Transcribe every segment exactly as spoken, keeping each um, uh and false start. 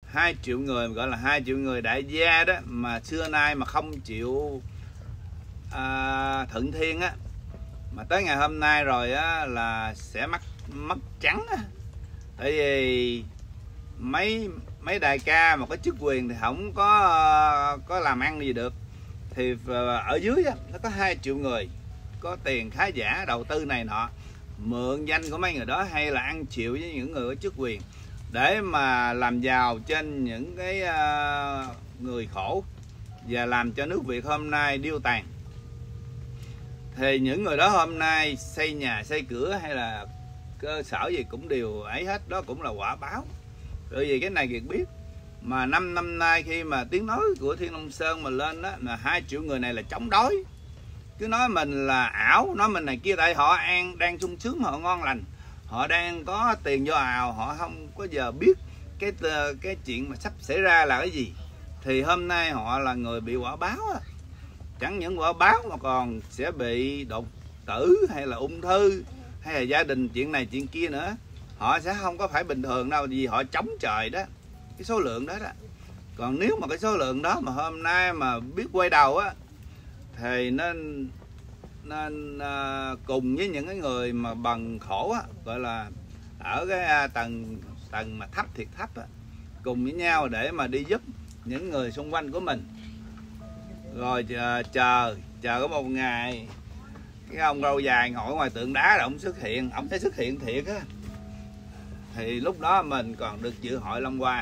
hai triệu người, gọi là hai triệu người đại gia đó, mà xưa nay mà không chịu à, thuận thiên á, mà tới ngày hôm nay rồi á là sẽ mất mất trắng á. Tại vì mấy mấy đại ca mà có chức quyền thì không có có làm ăn gì được. Thì ở dưới á, nó có hai triệu người có tiền khá giả đầu tư này nọ, mượn danh của mấy người đó hay là ăn chịu với những người có chức quyền để mà làm giàu trên những cái uh, người khổ và làm cho nước Việt hôm nay điêu tàn. Thì những người đó hôm nay xây nhà xây cửa hay là cơ sở gì cũng đều ấy hết, đó cũng là quả báo. Bởi vì cái này Kiệt biết, mà năm năm nay khi mà tiếng nói của Thiên Long Sơn mà lên đó là hai triệu người này là chống đối, cứ nói mình là ảo, nói mình này kia, tại họ an đang sung sướng, họ ngon lành, họ đang có tiền vô ào, họ không có giờ biết cái cái chuyện mà sắp xảy ra là cái gì. Thì hôm nay họ là người bị quả báo á. Chẳng những quả báo mà còn sẽ bị đột tử hay là ung thư hay là gia đình chuyện này chuyện kia nữa. Họ sẽ không có phải bình thường đâu, vì họ chống trời đó, cái số lượng đó đó. Còn nếu mà cái số lượng đó mà hôm nay mà biết quay đầu á, thì nên nên uh, cùng với những cái người mà bằng khổ á, gọi là ở cái tầng tầng mà thấp thiệt thấp á, cùng với nhau để mà đi giúp những người xung quanh của mình. Rồi chờ chờ, chờ có một ngày cái ông râu dài ngồi ngoài tượng đá là ông xuất hiện, ông thấy xuất hiện thiệt á, thì lúc đó mình còn được dự hội Long Hoa.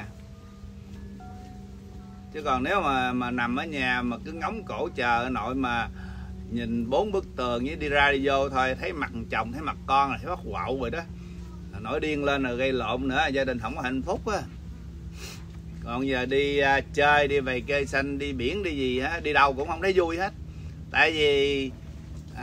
Chứ còn nếu mà mà nằm ở nhà mà cứ ngóng cổ chờ ở nội mà nhìn bốn bức tường với đi ra đi vô thôi, thấy mặt chồng thấy mặt con là thấy bắt quạo rồi đó, nổi điên lên rồi gây lộn nữa, gia đình không có hạnh phúc á. Còn giờ đi uh, chơi, đi về cây xanh, đi biển, đi gì á, đi đâu cũng không thấy vui hết. Tại vì uh,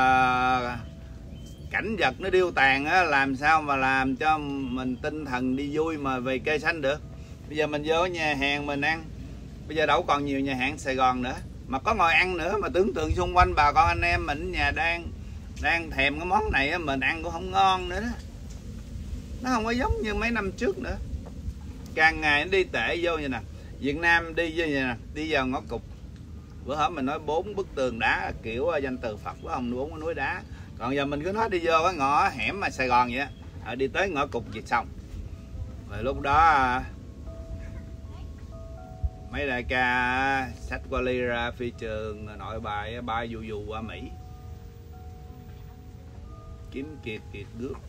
cảnh vật nó điêu tàn á, làm sao mà làm cho mình tinh thần đi vui mà về cây xanh được. Bây giờ mình vô nhà hàng mình ăn, bây giờ đâu còn nhiều nhà hàng Sài Gòn nữa mà có ngồi ăn nữa, mà tưởng tượng xung quanh bà con anh em mình ở nhà đang đang thèm cái món này á, mình ăn cũng không ngon nữa đó. Nó không có giống như mấy năm trước nữa, càng ngày nó đi tệ vô như nè. Việt Nam đi như nè, đi vào ngõ cụt. Bữa hôm mình nói bốn bức tường đá kiểu danh từ Phật của ông, bốn cái núi đá. Còn giờ mình cứ nói đi vô cái ngõ hẻm mà Sài Gòn vậy á, đi tới ngõ cụt gì xong rồi lúc đó mấy đại ca xách vali ra phi trường nội bài bay dù dù qua Mỹ kiếm Kiệt Kiệt rước.